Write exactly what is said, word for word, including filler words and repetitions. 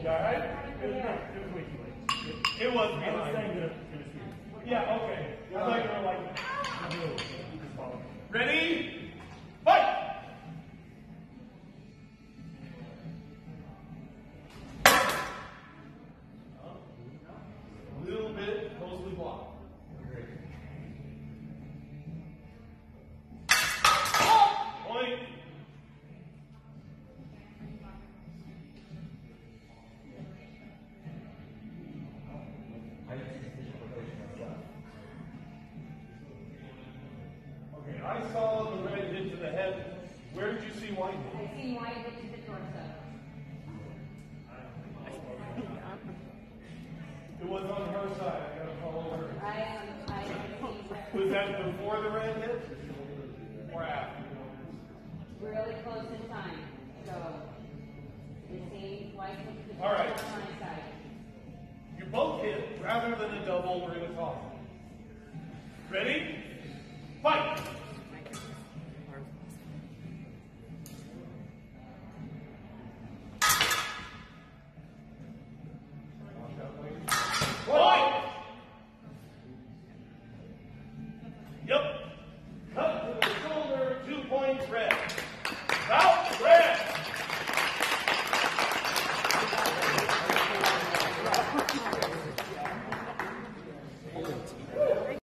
right? It was, it was way too late. It was behind. I was saying that it was here. Yeah, okay. I thought you were like, ready? Fight! A little bit closely blocked. Point. Okay, I saw the red hit to the head. Where did you see white hit? I see white hit to the torso. It was on her side. I gotta follow her. I, I see Was that before the red hit? Or after? really close in time. So, you see white hit to the All torso right. on my side. You both hit rather than a double or in a toss. Ready?